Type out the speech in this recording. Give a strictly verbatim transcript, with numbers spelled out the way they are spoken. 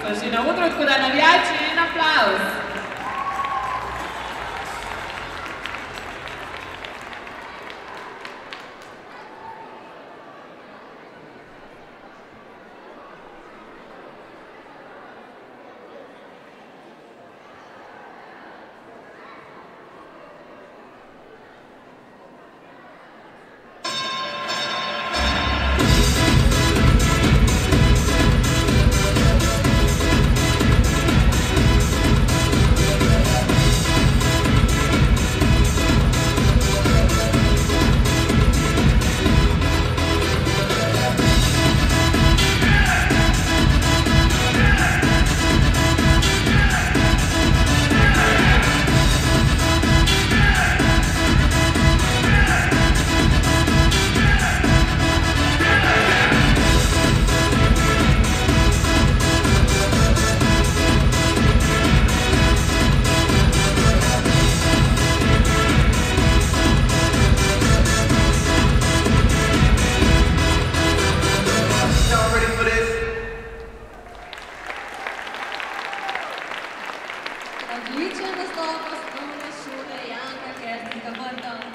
Così na odru, tako da navijači en aplauz. Odličen nastop osnovne šole Janka Kersnika Vrtovec.